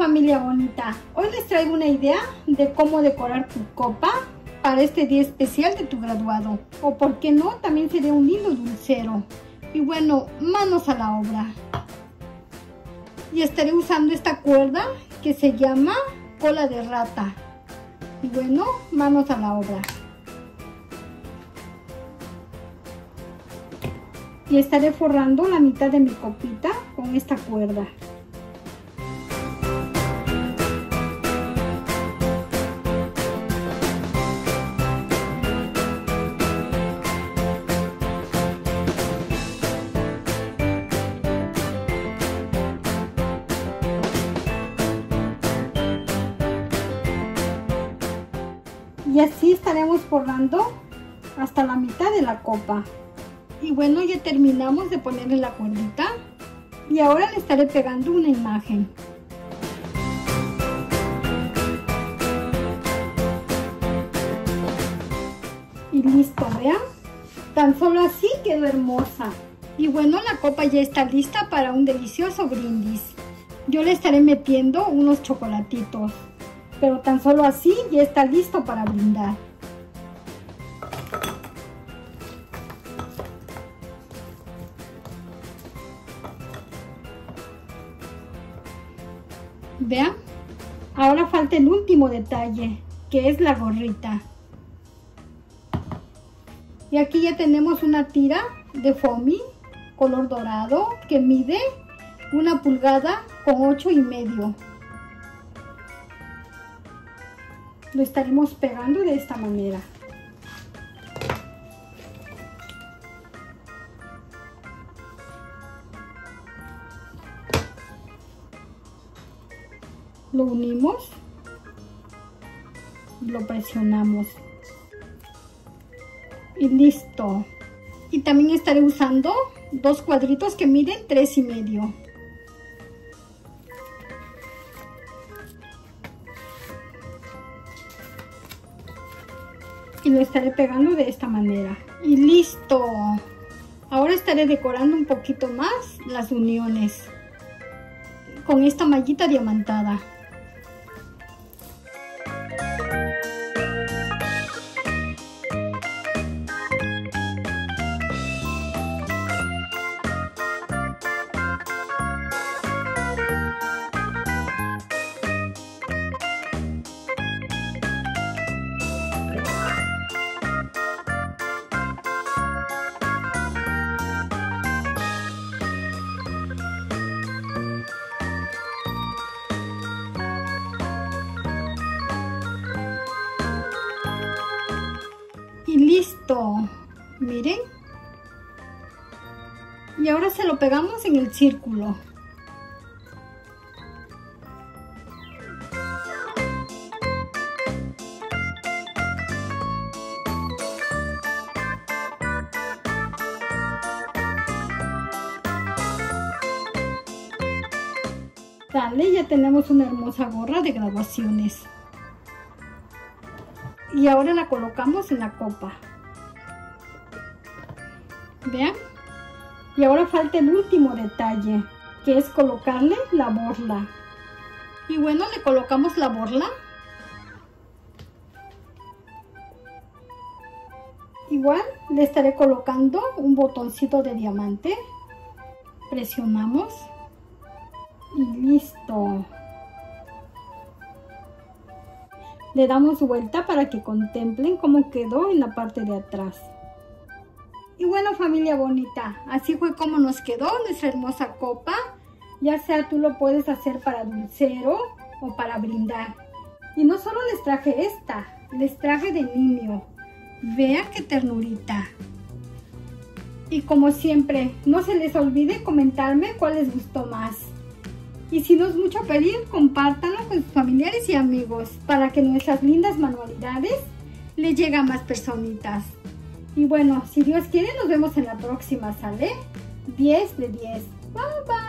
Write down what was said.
familia bonita, hoy les traigo una idea de cómo decorar tu copa para este día especial de tu graduado. O por qué no, también sería un lindo dulcero. Y bueno, manos a la obra. Y estaré usando esta cuerda que se llama cola de rata. Y bueno, manos a la obra. Y estaré forrando la mitad de mi copita con esta cuerda. Y así estaremos forrando hasta la mitad de la copa. Y bueno, ya terminamos de ponerle la cuerdita. Y ahora le estaré pegando una imagen. Y listo, vean. Tan solo así quedó hermosa. Y bueno, la copa ya está lista para un delicioso brindis. Yo le estaré metiendo unos chocolatitos. Pero tan solo así ya está listo para brindar. Vean, ahora falta el último detalle, que es la gorrita. Y aquí ya tenemos una tira de foamy color dorado que mide 1 pulgada con 8,5. Lo estaremos pegando de esta manera. Lo unimos y lo presionamos. Y listo. Y también estaré usando 2 cuadritos que miden 3,5. Y lo estaré pegando de esta manera. Y listo. Ahora estaré decorando un poquito más las uniones con esta mallita diamantada. Y listo, miren. Y ahora se lo pegamos en el círculo. Dale, ya tenemos una hermosa gorra de graduaciones. Y ahora la colocamos en la copa. Vean. Y ahora falta el último detalle, que es colocarle la borla. Y bueno, le colocamos la borla. Igual le estaré colocando un botoncito de diamante. Presionamos. Y listo. Le damos vuelta para que contemplen cómo quedó en la parte de atrás. Y bueno, familia bonita, así fue como nos quedó nuestra hermosa copa. Ya sea tú lo puedes hacer para dulcero o para brindar. Y no solo les traje esta, les traje de niño. Vean qué ternurita. Y como siempre, no se les olvide comentarme cuál les gustó más. Y si no es mucho pedir, compártanlo con sus familiares y amigos para que nuestras lindas manualidades les lleguen a más personitas. Y bueno, si Dios quiere, nos vemos en la próxima, ¿sale? 10 de 10. Bye, bye.